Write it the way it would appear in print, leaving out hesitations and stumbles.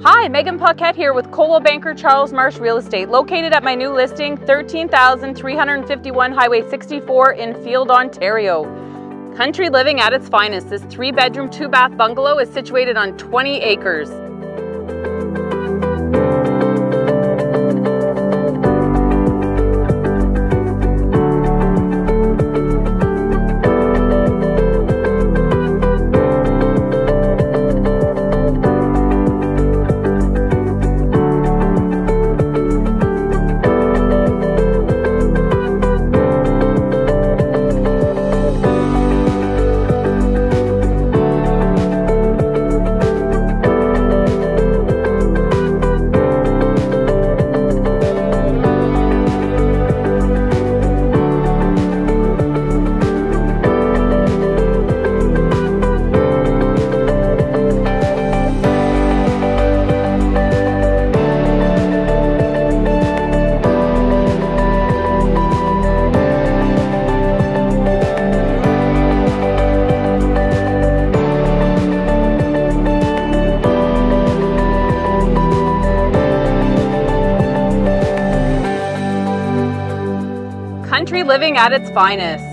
Hi, Megan Paquette here with Coldwell Banker Charles Marsh Real Estate, located at my new listing, 13,351 Highway 64 in Field, Ontario. Country living at its finest, this 3-bedroom, 2-bath bungalow is situated on 20 acres. Country living at its finest.